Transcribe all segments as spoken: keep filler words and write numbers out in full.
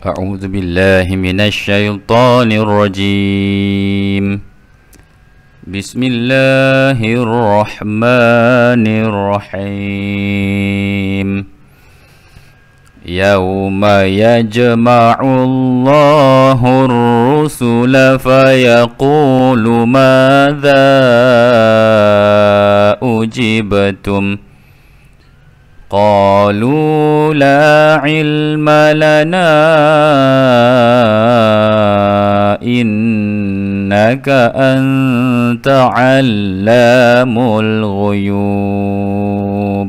أعوذ بالله من الشيطان الرجيم. بسم الله الرحمن الرحيم. يوم يجمع الله الرسل فيقول ماذا أجبتم قالوا لا علم لنا إنك أنت علام الغيوب.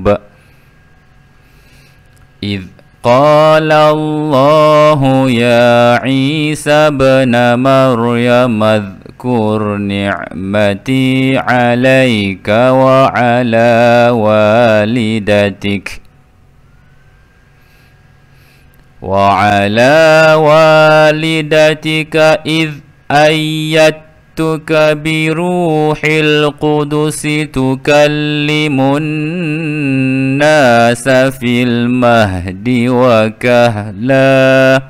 إذ قال الله يا عيسى ابن مريم اذكر نعمتي عليك وعلى والدتك وعلى والدتك إذ أيدتك بروح القدس تكلم الناس في المهد وكهلا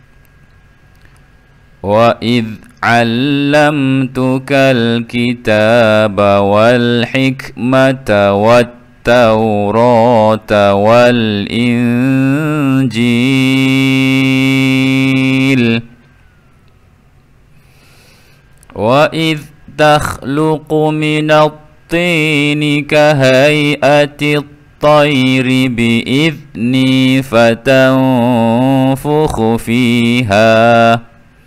وإذ علمتك الكتاب والحكمة والتوراة والإنجيل وإذ تخلق من الطين كهيئة الطير بإذني فتنفخ فيها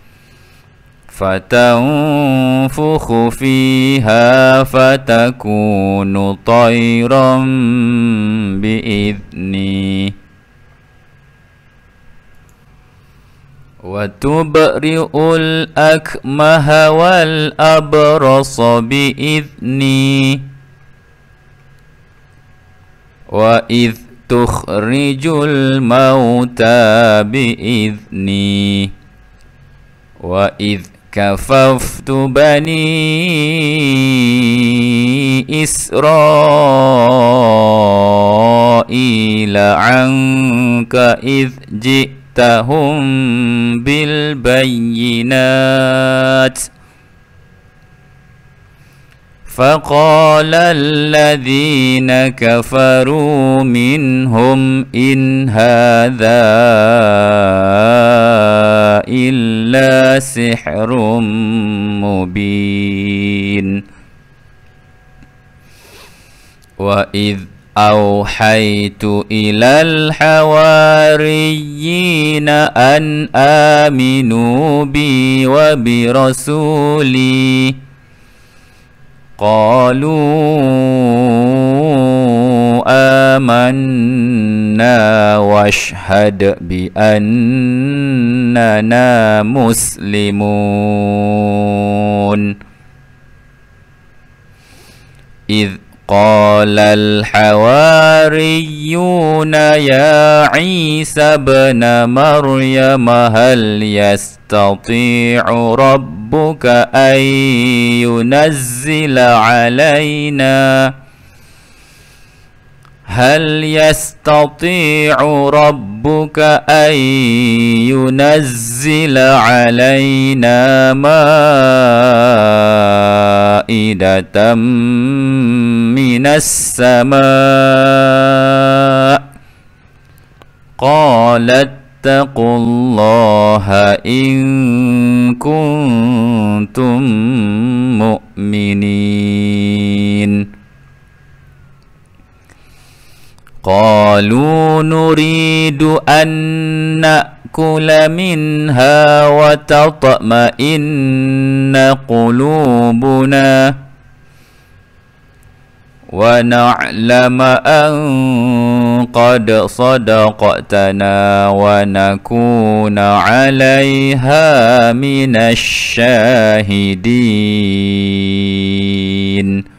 فتنفخ فيها فتكون طيرا بإذني وتبرئ الأكمه والأبرص بإذني وإذ تخرج الموتى بإذني وإذ كففت بني إسرائيل عنك إذ جئتهم بالبينات فقال الذين كفروا منهم إن هذا إلا سحر مبين. وإذ أوحيت إلى الحواريين أن آمنوا بي وبرسولي قالوا آمنا واشهد بأننا مسلمون. إذ قال الحواريون يا عيسى ابن مريم هل يستطيع ربك أن ينزل علينا هل يستطيع ربك أن ينزل علينا مائدة من السماء قال اتقوا الله إن كنتم مؤمنين. قالوا نريد أن نأكل منها وتطمئن قلوبنا ونعلم أن قد صدقتنا ونكون عليها من الشاهدين.